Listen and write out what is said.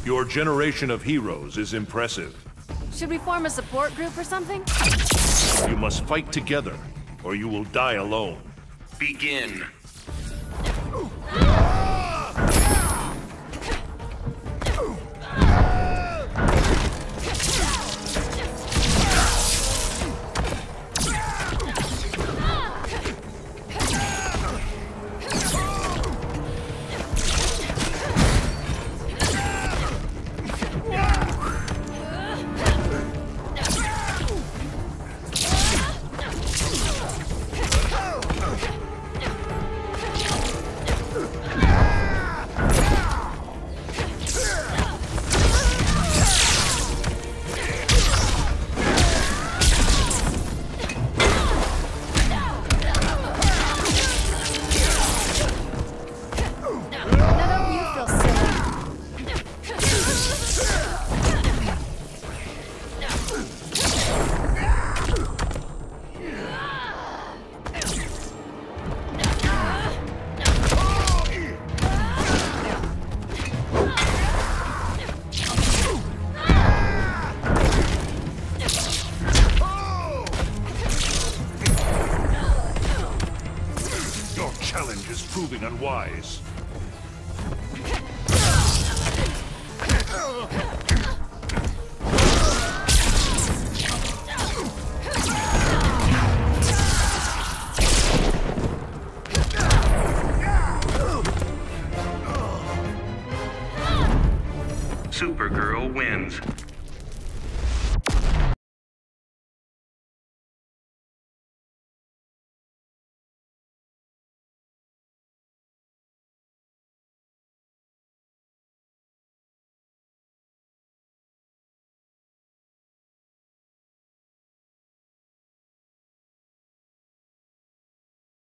Your generation of heroes is impressive. Should we form a support group or something? You must fight together, or you will die alone. Begin. Challenge is proving unwise. Supergirl wins.